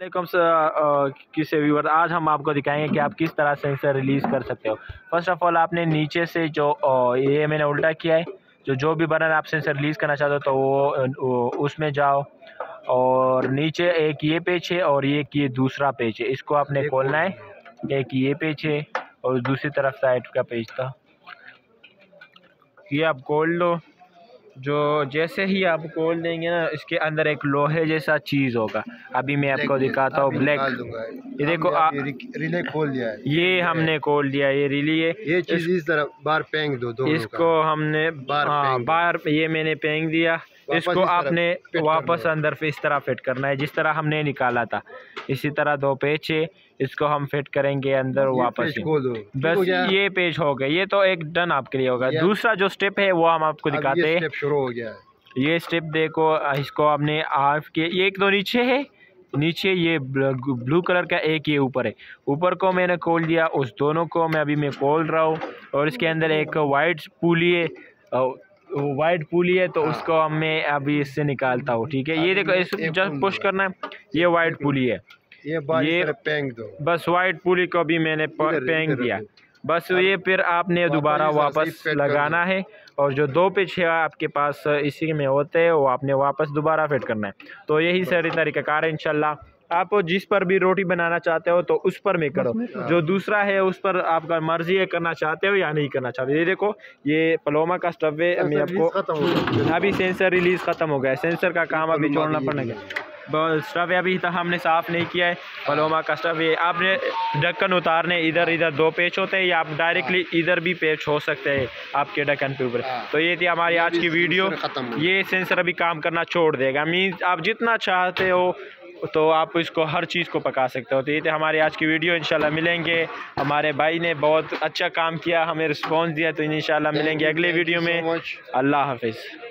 किसी व्यूअर, आज हम आपको दिखाएंगे कि आप किस तरह सेंसर रिलीज़ कर सकते हो। फर्स्ट ऑफ ऑल आपने नीचे से जो ये मैंने उल्टा किया है, जो भी बटन आप सेंसर रिलीज़ करना चाहते हो तो वो उसमें जाओ, और नीचे एक ये पेज है और एक ये दूसरा पेज है, इसको आपने खोलना है। एक ये पेज है और दूसरी तरफ साइड का पेज था, ये आप खोल लो। जो जैसे ही आप खोल देंगे ना, इसके अंदर एक लोहे जैसा चीज़ होगा। अभी मैं आपको दिखाता हूँ, ब्लैक। ये देखो रिले खोल दिया है, ये हमने खोल दिया, ये रिले ये चीज़ इस तरह बार पेंग दो इसको हमने बार ये मैंने पेंग दिया। इसको आपने वापस अंदर इस तरह फिट करना है जिस तरह हमने निकाला था। इसी तरह दो पेज है, इसको हम फिट करेंगे अंदर वापस। बस ये पेज हो गया, ये तो एक डन आपके लिए होगा। दूसरा जो स्टेप है वो हम आपको दिखाते हैं। शुरू हो गया है ये स्टेप देखो, इसको आपने हाफ के, ये एक दो नीचे है, नीचे ये ब्लू कलर का, एक ये ऊपर है। ऊपर को मैंने खोल दिया, उस दोनों को मैं खोल रहा हूँ। और इसके अंदर एक वाइट पुली है, तो उसको मैं अभी इससे निकालता हूँ। ठीक है, ये देखो, इस जब पुश करना है, ये वाइट पुली है, ये पेंग दो। बस वाइट पुली को भी मैंने पेंग दिया। बस ये फिर आपने दोबारा वापस लगाना है, और जो दो पेज है आपके पास इसी में होते हैं वो आपने वापस दोबारा फिट करना है। तो यही सारी तरीक़ाकार है। इंशाल्लाह आप जिस पर भी रोटी बनाना चाहते हो तो उस पर में करो, जो दूसरा है उस पर आपका मर्जी है करना चाहते हो या नहीं करना चाहते। ये देखो, ये पलोमा का स्टफ है। मैं आपको अभी सेंसर रिलीज़ ख़त्म हो गया, सेंसर का काम अभी छोड़ना पड़ेगा। स्टफ अभी तक हमने साफ़ नहीं किया है। पलोमा का स्टफ है, आपने ढक्कन उतारने, इधर दो पेच होते हैं, या आप डायरेक्टली इधर भी पेच हो सकते हैं आपके ढक्कन के ऊपर। तो ये थी हमारी आज की वीडियो। ये सेंसर अभी काम करना छोड़ देगा, मीन्स आप जितना चाहते हो तो आप इसको हर चीज़ को पका सकते हो। तो ये थी हमारी आज की वीडियो। इंशाल्लाह मिलेंगे, हमारे भाई ने बहुत अच्छा काम किया, हमें रिस्पॉन्स दिया, तो इंशाल्लाह मिलेंगे अगले वीडियो में। अल्लाह हाफिज़।